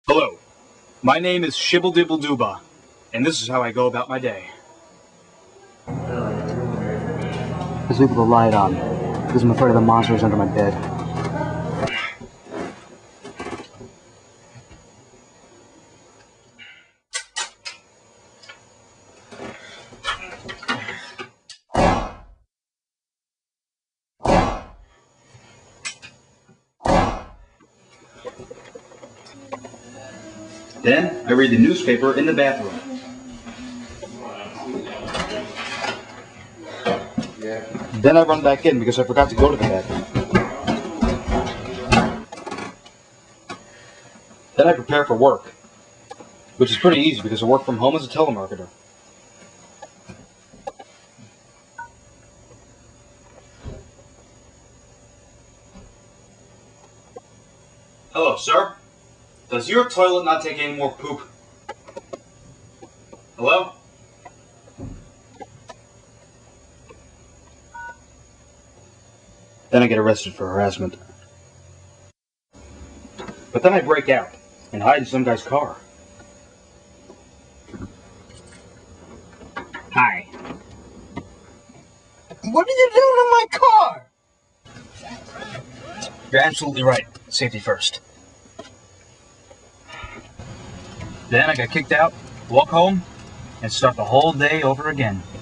Hello, my name is Shibble Dibble Dooba, and this is how I go about my day. Let's leave the light on, because I'm afraid of the monsters under my bed. Then, I read the newspaper in the bathroom. Then I run back in because I forgot to go to the bathroom. Then I prepare for work, which is pretty easy because I work from home as a telemarketer. Hello, sir. Does your toilet not take any more poop? Hello? Then I get arrested for harassment. But then I break out and hide in some guy's car. Hi. What are you doing in my car? You're absolutely right. Safety first. Then I got kicked out, walk home, and start the whole day over again.